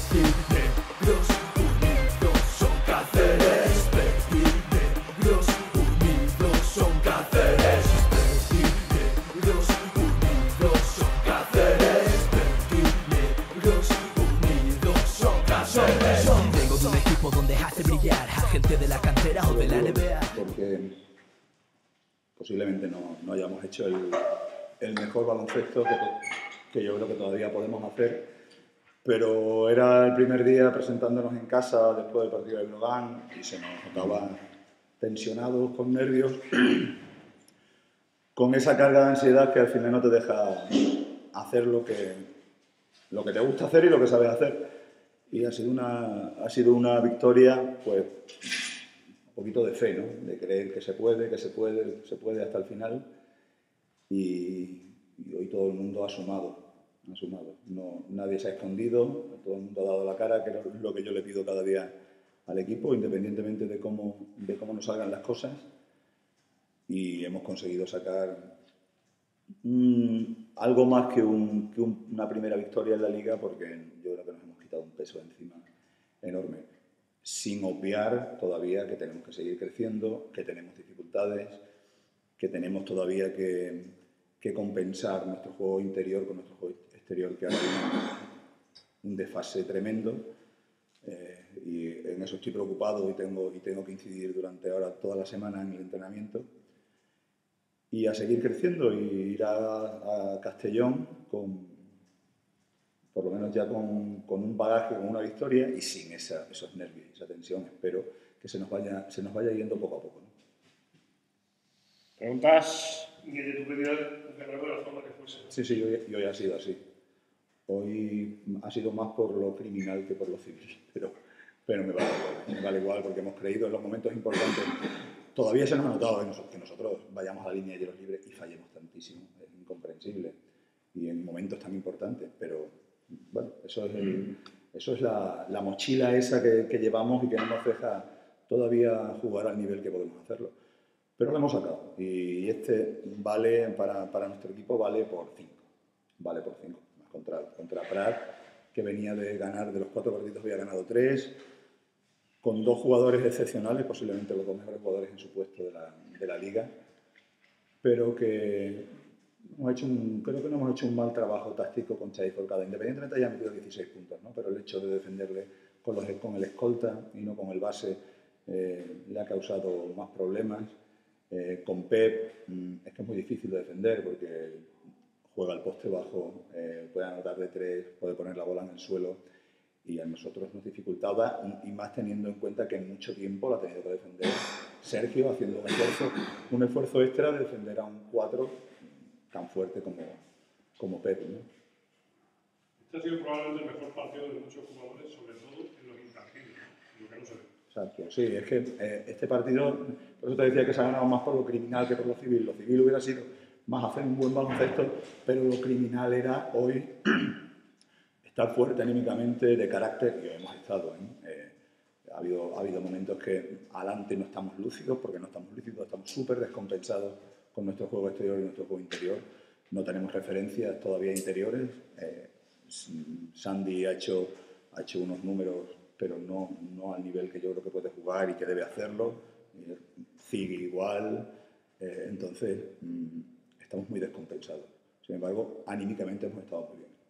Negros unidos son Cáceres. Negros unidos son Cáceres. Negros unidos son Cáceres. Negros unidos son Cáceres. Vengo de un equipo donde hace brillar a gente de la cantera o de la NBA. Porque posiblemente no hayamos hecho el mejor baloncesto que yo creo que todavía podemos hacer. Pero era el primer día presentándonos en casa después del partido de Breogán y se nos notaba tensionados, con nervios, con esa carga de ansiedad que al final no te deja hacer lo que te gusta hacer y lo que sabes hacer. Y ha sido una victoria, pues, un poquito de fe, ¿no? De creer que se puede hasta el final. Y hoy todo el mundo ha sumado. No, nadie se ha escondido, todo el mundo ha dado la cara, que es lo que yo le pido cada día al equipo, independientemente de cómo nos salgan las cosas. Y hemos conseguido sacar algo más que una primera victoria en la Liga, porque yo creo que nos hemos quitado un peso de encima enorme. Sin obviar todavía que tenemos que seguir creciendo, que tenemos dificultades, que tenemos todavía que compensar nuestro juego interior con nuestro juego exterior, que ahora tiene un desfase tremendo, y en eso estoy preocupado y tengo que incidir durante ahora toda la semana en el entrenamiento y a seguir creciendo y ir a Castellón por lo menos ya con un bagaje, con una victoria y sin esos nervios, esa tensión. Espero que se nos vaya yendo poco a poco, ¿no? ¿Preguntas? ¿Y de tu pedido de la forma que fuese? Sí, hoy ha sido así. Hoy ha sido más por lo criminal que por lo civil, pero me vale igual porque hemos creído en los momentos importantes. Todavía se nos ha notado que nosotros vayamos a la línea de tiros libres y fallemos tantísimo, es incomprensible, y en momentos tan importantes, pero bueno, eso es la mochila esa que llevamos y que no nos deja todavía jugar al nivel que podemos hacerlo. Pero lo hemos sacado y este vale para nuestro equipo, vale por 5. Vale por 5. Contra Prat, que venía de ganar, de los 4 partidos había ganado 3, con 2 jugadores excepcionales, posiblemente los 2 mejores jugadores en su puesto de la liga, pero que creo que no hemos hecho un mal trabajo táctico con Xavi Forcada. Independientemente haya metido 16 puntos, ¿no? Pero el hecho de defenderle con el escolta y no con el base le ha causado más problemas. Con Pep es que es muy difícil de defender porque juega al poste bajo, puede anotar de 3, puede poner la bola en el suelo y a nosotros nos dificultaba, y más teniendo en cuenta que en mucho tiempo la ha tenido que defender Sergio, haciendo un esfuerzo extra de defender a un 4 tan fuerte como Pep, ¿no? Este ha sido probablemente el mejor partido de muchos jugadores, sobre todo en los intangibles, en lo que no se ve. Exacto, sí, es que este partido, por eso te decía que se ha ganado más por lo criminal que por lo civil. Lo civil hubiera sido más hacer un buen baloncesto, pero lo criminal era hoy estar fuerte anímicamente, de carácter, y hemos estado. Ha habido momentos que adelante no estamos lúcidos, porque no estamos lúcidos, estamos súper descompensados con nuestro juego exterior y nuestro juego interior. No tenemos referencias todavía interiores. Sandy ha hecho unos números, pero no al nivel que yo creo que puede jugar y que debe hacerlo. Ziggy igual. Entonces, estamos muy descompensados. Sin embargo, anímicamente hemos estado muy bien.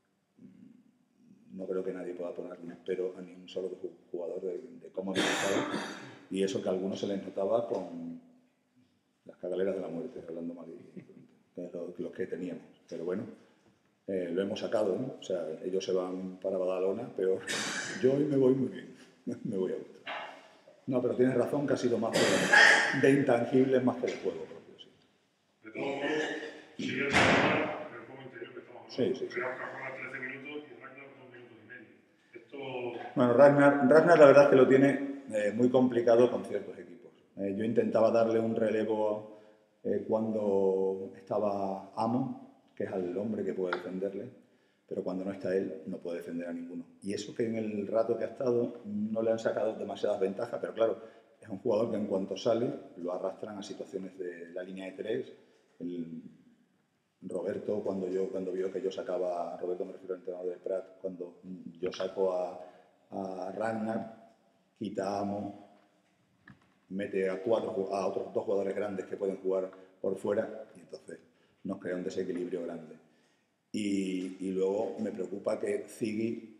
No creo que nadie pueda poner un pero a ni un solo jugador de cómo hemos estado. Y eso que a algunos se les notaba con las cagaleras de la muerte, hablando mal de los que teníamos. Pero bueno, lo hemos sacado, ¿no? O sea, ellos se van para Badalona, pero yo hoy me voy muy bien. Me voy a gusto. No, pero tienes razón que ha sido más de intangibles más que de juego propio, sí. De todos modos, sigue el juego interior que estamos hablando. Sí. Creo que juega 13 minutos y Ragnar 2 minutos y medio. Esto... Bueno, Ragnar la verdad es que lo tiene muy complicado con ciertos equipos. Yo intentaba darle un relevo cuando estaba Amo, que es el hombre que puede defenderle, pero cuando no está él, no puede defender a ninguno. Y eso que en el rato que ha estado no le han sacado demasiadas ventajas, pero claro, es un jugador que en cuanto sale lo arrastran a situaciones de la línea de 3. Roberto, cuando vio que yo sacaba, Roberto me refiero al entrenador del Prat, cuando yo saco a Ragnar, quita a Amo, mete a otros dos jugadores grandes que pueden jugar por fuera y entonces nos crea un desequilibrio grande. Y luego me preocupa que Ziggy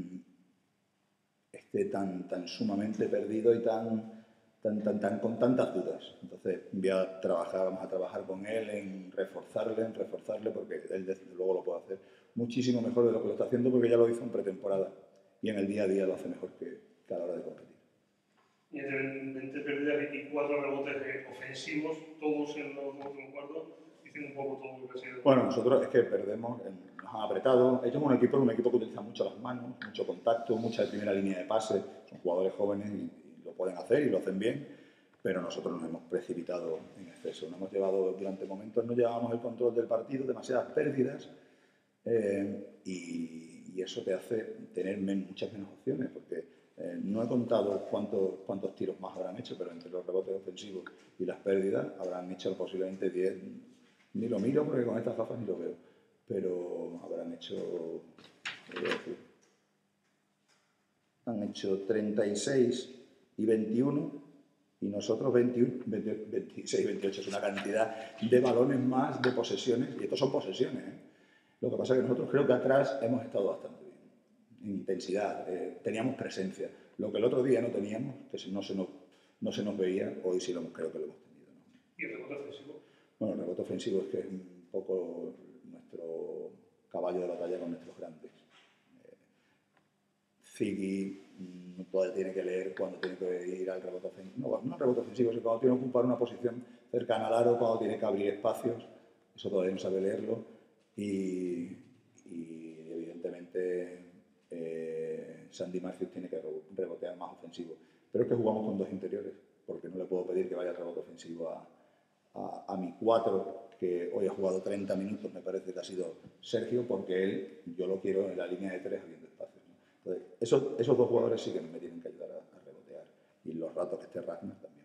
esté tan sumamente perdido y con tantas dudas. Entonces vamos a trabajar con él en reforzarle, porque él desde luego lo puede hacer muchísimo mejor de lo que lo está haciendo, porque ya lo hizo en pretemporada y en el día a día lo hace mejor que a la hora de competir. Y entre 20 pérdidas y 4 rebotes ofensivos, todos en los últimos cuartos, diciendo un poco todo lo que ha sido. Bueno, nosotros es que perdemos, nos han apretado. Ellos son un equipo que utiliza mucho las manos, mucho contacto, mucha primera línea de pase. Son jugadores jóvenes y lo pueden hacer y lo hacen bien, pero nosotros nos hemos precipitado en exceso. Durante momentos no llevábamos el control del partido, demasiadas pérdidas, y eso te hace tener muchas menos opciones, porque no he contado cuántos tiros más habrán hecho, pero entre los rebotes ofensivos y las pérdidas habrán hecho posiblemente 10. Ni lo miro porque con estas gafas ni lo veo, pero habrán hecho, han hecho 36 y 21 y nosotros 21, 26 y 28. Es una cantidad de balones más, de posesiones, y estos son posesiones, ¿eh? Lo que pasa es que nosotros creo que atrás hemos estado bastante bien, en intensidad, teníamos presencia. Lo que el otro día no teníamos, que no se nos veía, hoy sí creo que lo hemos tenido, ¿no? ¿Y el rebote ofensivo? Bueno, el rebote ofensivo es que es un poco nuestro caballo de batalla con nuestros grandes. Ziggy todavía tiene que leer cuando tiene que ir al rebote ofensivo. No rebote ofensivo, sino cuando tiene que ocupar una posición cercana al aro, cuando tiene que abrir espacios. Eso todavía no sabe leerlo. Y evidentemente Sandy Marcius tiene que rebotear más ofensivo. Pero es que jugamos con dos interiores, porque no le puedo pedir que vaya al rebote ofensivo a mi 4, que hoy ha jugado 30 minutos, me parece que ha sido Sergio, porque yo lo quiero en la línea de 3 abriendo espacios, ¿no? Entonces, esos dos jugadores sí que me tienen que ayudar a rebotear, y los ratos que esté Ragnar también.